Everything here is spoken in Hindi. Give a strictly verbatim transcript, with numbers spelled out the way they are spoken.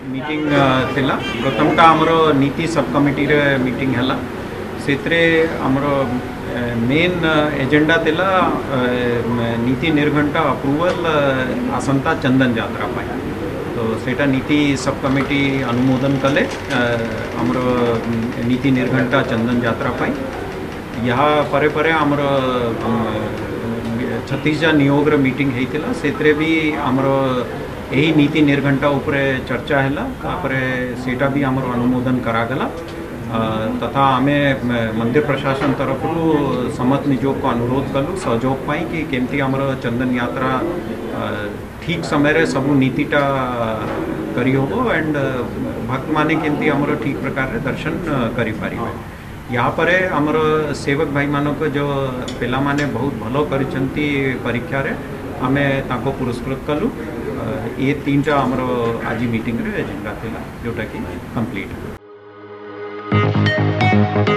मीटिंग थिला प्रथमटा आमर नीति सब कमिटी रे मीटिंग हैला सेत्रे आमर मेन एजेंडा थिला नीति निर्घंटा अप्रूवल आसंता चंदन यात्रा पाई तो सेटा नीति सब कमिटी अनुमोदन कले आमर नीति निर्घंटा चंदन यात्रा पाई यहाँ परे परे आमर छत्तीसजा नियोग मीटिंग होता से भी आमर यही नीति निर्घंटा उपरे चर्चा हैला तापरे सेटा भी आमर अनुमोदन करागला तथा आमे मंदिर प्रशासन तरफ समत निजोग को अनुरोध कलु सहयोग पाई कि केमती आमर चंदन यात्रा ठीक समय रे सबू नीतिटा करी होबो एंड भक्त माने केमती आमर ठीक प्रकार रे दर्शन करी पारिबे। यहाँ पर आमर सेवक भाई मानक जो पिला माने बहुत भलो करिसंती परीक्षा रे आमे ताको पुरस्कृत कलु ये तीन टा आमर आज मीटिंग रे एजेंडा थिला जोटा कि कंप्लीट।